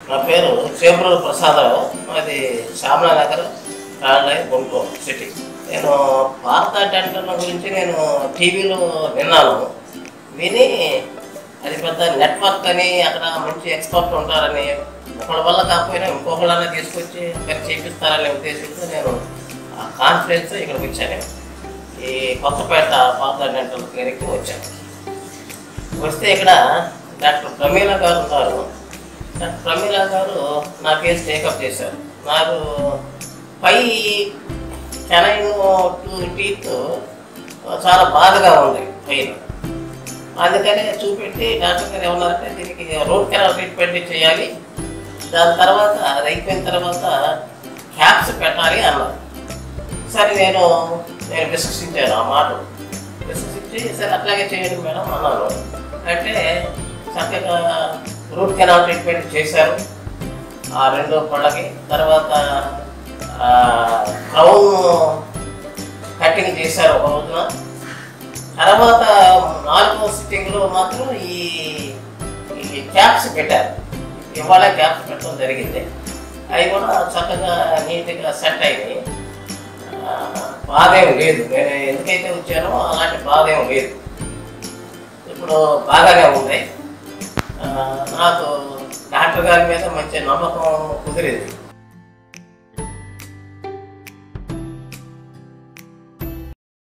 నా పేరు చేబ్రోలు ప్రసాదరావు. అది శ్యామలా నగర్, గుంటూరు సిటీ. నేను పార్థ డెంటల్ గురించి నేను టీవీలో విన్నాను. విని అది పెద్ద నెట్వర్క్ అని, అక్కడ మంచి ఎక్స్పర్ట్ ఉంటారని, ఒకళ్ళ వల్ల కాకపోయినా ఇంకొకళ్ళన్నా తీసుకొచ్చి ఇక్కడ చేపిస్తారనే ఉద్దేశంతో నేను ఆ కాన్ఫరెన్స్ ఇక్కడికి వచ్చాను. ఈ కొత్తపేట పార్థ డెంటల్ క్లినిక్కి వచ్చాను. వస్తే ఇక్కడ డాక్టర్ ప్రమీల గారు ఉన్నారు. డాక్టర్ ప్రమీల గారు నా కేసు టేకప్ చేశారు. నాకు పై కెనైన్ 2 టీత్ చాలా బాధగా ఉంది పైన. అందుకని చూపెట్టి డాక్టర్ గారు ఏమన్నారంటే దీనికి రూట్ కెనాల్ ట్రీట్మెంట్ చేయాలి, దాని తర్వాత అది అయిపోయిన తర్వాత క్యాప్స్ పెట్టాలి అన్నారు. సరే నేను విశ్వసించాను ఆ మాట. విశ్వసించి సరే అట్లాగే చేయండి మేడం అన్నాను. అంటే చక్కగా రూట్ కెనాల్ ట్రీట్మెంట్ చేశారు ఆ 2 పళ్ళకి. తర్వాత క్రౌన్ కటింగ్ చేశారు ఒక రోజున. తర్వాత 4వ సిట్టింగ్లో మాత్రం ఈ క్యాప్స్ పెట్టారు. ఇవాళ క్యాప్స్ పెట్టడం జరిగింది. అవి కూడా చక్కగా నీట్గా సెట్ అయినాయి. బాధ ఏం లేదు. నేను ఎందుకైతే వచ్చానో అలాంటి బాధ ఏం లేదు. ఇప్పుడు బాగానే ఉంది. నాకు డాక్టర్ గారి మీద మంచి నమ్మకం కుదిరింది.